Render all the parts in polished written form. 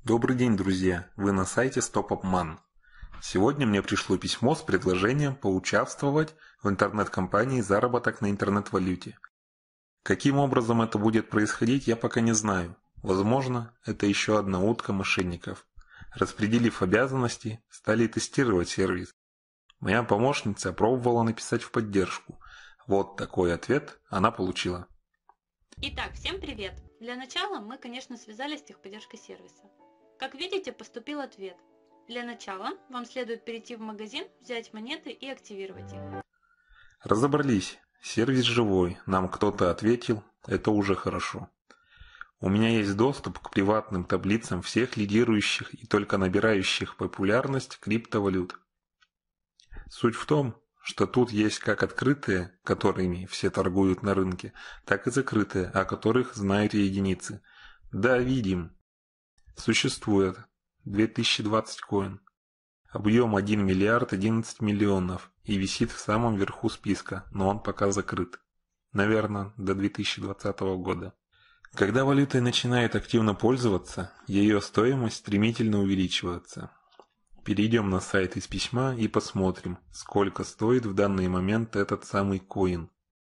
Добрый день, друзья! Вы на сайте StopUpMan. Сегодня мне пришло письмо с предложением поучаствовать в интернет-компании «Заработок на интернет-валюте». Каким образом это будет происходить, я пока не знаю. Возможно, это еще одна утка мошенников. Распределив обязанности, стали тестировать сервис. Моя помощница пробовала написать в поддержку. Вот такой ответ она получила. Итак, всем привет! Для начала мы, конечно, связались с техподдержкой сервиса. Как видите, поступил ответ. Для начала вам следует перейти в магазин, взять монеты и активировать их. Разобрались. Сервис живой. Нам кто-то ответил. Это уже хорошо. У меня есть доступ к приватным таблицам всех лидирующих и только набирающих популярность криптовалют. Суть в том, что тут есть как открытые, которыми все торгуют на рынке, так и закрытые, о которых знают единицы. Да, видим. Существует 2020 коин. Объем 1 миллиард 11 миллионов и висит в самом верху списка, но он пока закрыт. Наверное, до 2020 года. Когда валютой начинает активно пользоваться, ее стоимость стремительно увеличивается. Перейдем на сайт из письма и посмотрим, сколько стоит в данный момент этот самый коин.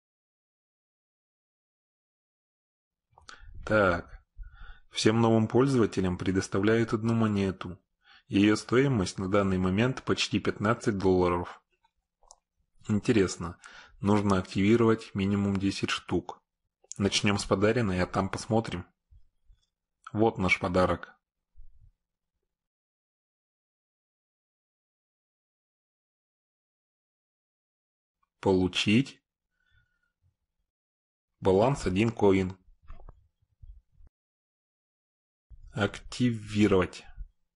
Так, всем новым пользователям предоставляют одну монету. Ее стоимость на данный момент почти $15. Интересно, нужно активировать минимум 10 штук. Начнем с подаренной, а там посмотрим. Вот наш подарок. Получить. Баланс 1 коин. Активировать.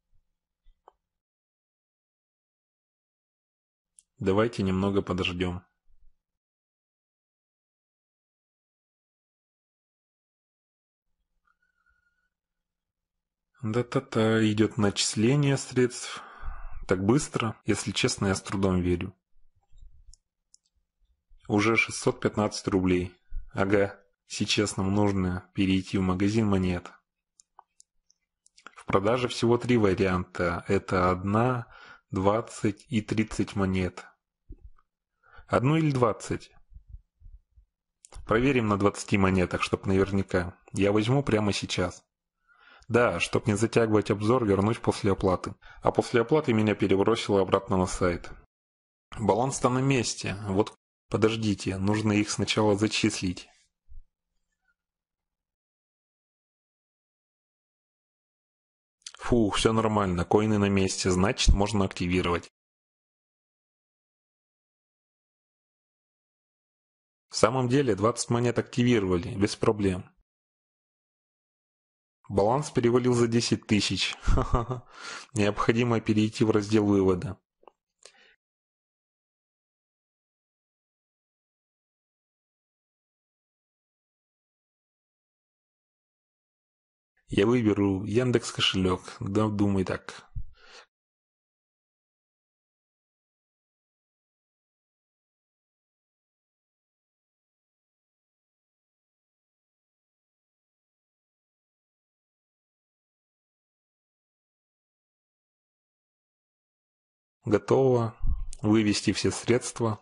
Давайте немного подождем. Да-та-та, идет начисление средств. Так быстро, если честно, я с трудом верю. Уже 615 рублей. Ага, сейчас нам нужно перейти в магазин монет. В продаже всего 3 варианта. Это 1, 20 и 30 монет. 1 или 20? Проверим на 20 монетах, чтоб наверняка. Я возьму прямо сейчас. Да, чтоб не затягивать обзор, вернусь после оплаты. А после оплаты меня перебросило обратно на сайт. Баланс-то на месте. Вот подождите, нужно их сначала зачислить. Фу, все нормально, коины на месте, значит можно активировать. В самом деле 20 монет активировали, без проблем. Баланс перевалил за 10 тысяч. Ха-ха-ха. Необходимо перейти в раздел вывода. Я выберу Яндекс кошелек. Да, думай так. Готово. Вывести все средства.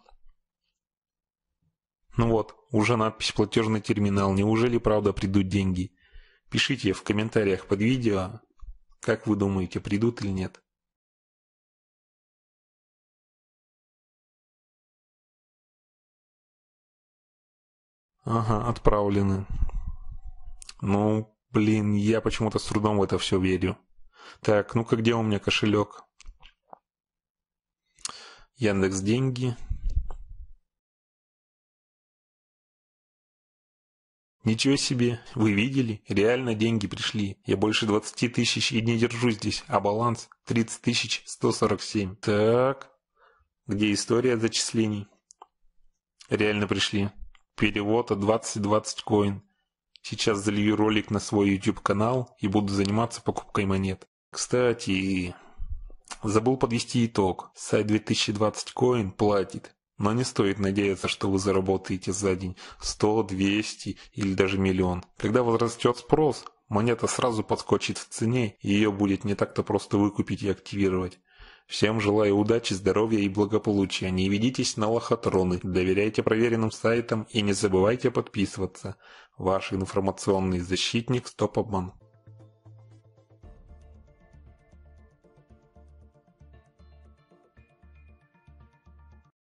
Ну вот, уже надпись «Платежный терминал». Неужели правда придут деньги? Пишите в комментариях под видео, как вы думаете, придут или нет. Ага, отправлены. Ну, блин, я почему-то с трудом в это все верю. Так, ну-ка, где у меня кошелек? Яндекс деньги. Ничего себе, вы видели? Реально деньги пришли. Я больше 20 тысяч и не держу здесь, а баланс 30 147. Так, где история зачислений? Реально пришли. Перевод от 20 коин. Сейчас залью ролик на свой YouTube канал и буду заниматься покупкой монет. Кстати, забыл подвести итог. Сайт 2020 коин платит. Но не стоит надеяться, что вы заработаете за день 100, 200 или даже миллион. Когда возрастет спрос, монета сразу подскочит в цене, и ее будет не так-то просто выкупить и активировать. Всем желаю удачи, здоровья и благополучия. Не ведитесь на лохотроны, доверяйте проверенным сайтам и не забывайте подписываться. Ваш информационный защитник Стоп Обман.